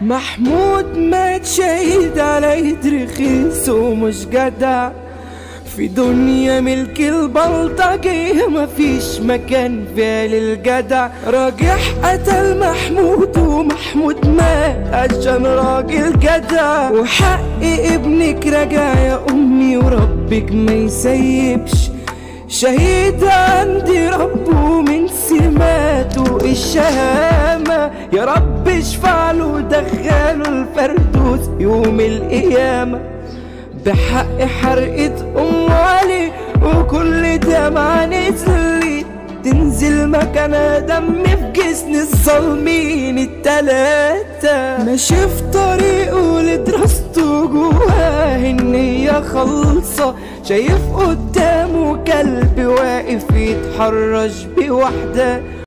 محمود مات شهيد على يد رخيص ومش جدع، في دنيا ملك البلطجية مفيش مكان فيها للجدع. راجح قتل محمود ومحمود مات عشان راجل جدع، وحق ابنك رجع يا امي وربك ما يسيبش. شهيد عندي ربه من سماته الشهامة، يا رب اشفع له ودخله الفردوس يوم القيامة. بحق حرقة أم علي وكل دمعة نزلت تنزل مكانها دم في جسم الظالمين التلاتة. ماشي في طريقه لدراسته جواه النية خالصة، شايف قدامه كلب واقف يتحرش بوحدة.